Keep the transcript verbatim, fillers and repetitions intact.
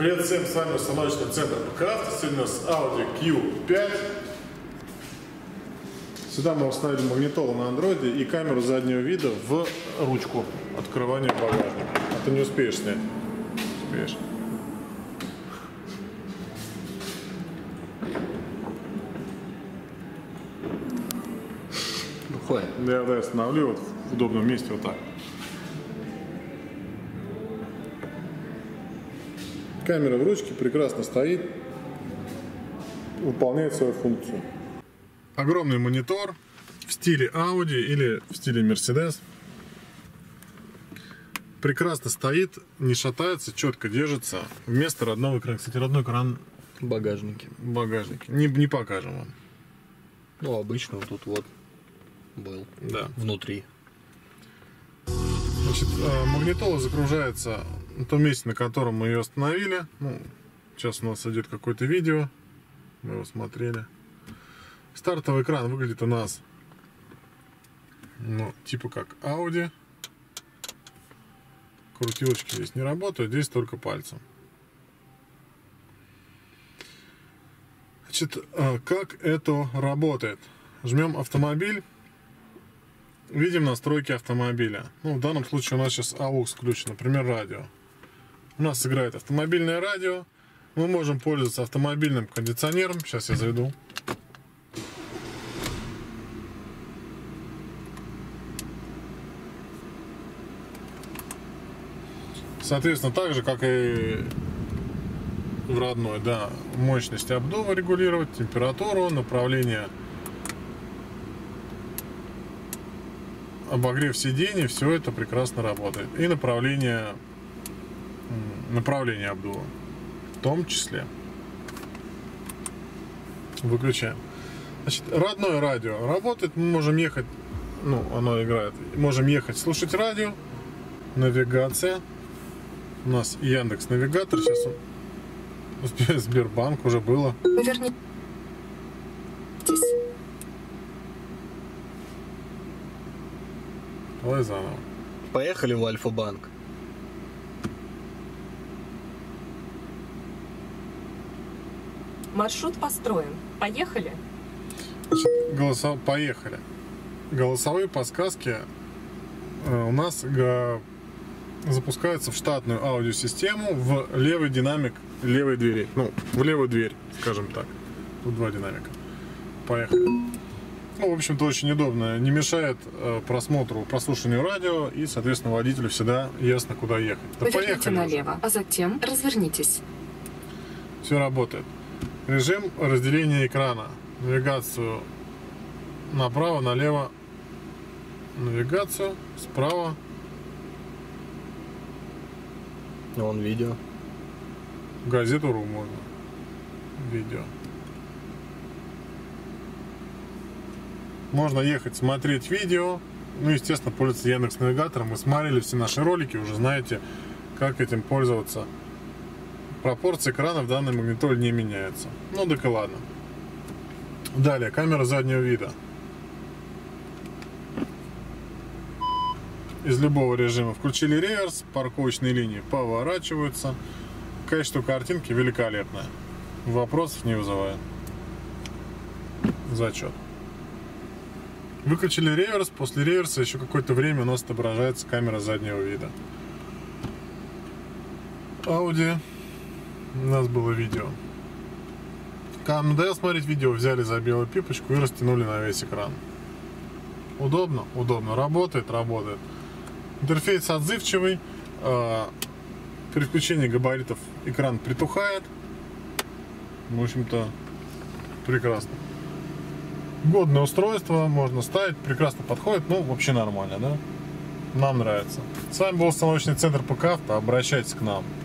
Привет всем, с вами установочный центр ПК Авто. Сегодня у нас Audi кью пять. Сюда мы установили магнитолу на андроиде и камеру заднего вида в ручку открывания багажника. А ты не успеешь снять. Успеешь. Бухой. Я, да, остановлю вот в удобном месте вот так. Камера в ручке прекрасно стоит, выполняет свою функцию. Огромный монитор в стиле Audi или в стиле Mercedes. Прекрасно стоит, не шатается, четко держится. Вместо родного экрана. Кстати, родной экран в багажнике. В багажнике. Не, не покажем вам. Ну, обычно вот тут вот был. Да. Внутри. Значит, магнитола загружается на том месте, на котором мы ее остановили. Ну, сейчас у нас идет какое-то видео. Мы его смотрели. Стартовый экран выглядит у нас, ну, типа как Audi. Крутилочки здесь не работают, здесь только пальцем. Значит, как это работает? Жмем автомобиль. Видим настройки автомобиля. Ну, в данном случае у нас сейчас эй ю экс включен, например, радио. У нас играет автомобильное радио. Мы можем пользоваться автомобильным кондиционером. Сейчас я заведу. Соответственно, так же, как и в родной, да, мощность обдува регулировать, температуру, направление, обогрев сидений, все это прекрасно работает. И направление, направление обдува в том числе. Выключаем. Значит, родное радио работает, мы можем ехать, ну, оно играет, можем ехать, слушать радио, навигация. У нас Яндекс Навигатор, сейчас он, Сбербанк уже было. Повернитесь. Давай заново. Поехали в Альфа-банк. Маршрут построен. Поехали. Значит, голосов... Поехали. Голосовые подсказки э, у нас га... запускаются в штатную аудиосистему в левый динамик левой двери. Ну, в левую дверь, скажем так. Тут два динамика. Поехали. Ну, в общем-то, очень удобно. Не мешает э, просмотру, прослушиванию радио и, соответственно, водителю всегда ясно, куда ехать. Да поверните налево, а затем развернитесь. Все работает. Режим разделения экрана. Навигацию направо, налево. Навигацию справа. Вон видео. Газету.ру можно. Видео. Можно ехать, смотреть видео. Ну, естественно, пользоваться Яндекс Навигатором. Вы смотрели все наши ролики, уже знаете, как этим пользоваться. Пропорции экрана в данной магнитоле не меняются. Ну, так и ладно. Далее, камера заднего вида. Из любого режима включили реверс, парковочные линии поворачиваются. Качество картинки великолепное. Вопросов не вызывает. Зачет. Выключили реверс, после реверса еще какое-то время у нас отображается камера заднего вида. Audi. У нас было видео. Когда надоело смотреть видео, взяли за белую пипочку и растянули на весь экран. Удобно? Удобно. Работает? Работает. Интерфейс отзывчивый. При включении габаритов экран притухает. В общем-то, прекрасно. Годное устройство, можно ставить, прекрасно подходит. Ну, вообще нормально, да? Нам нравится. С вами был установочный центр ПК Авто. Обращайтесь к нам.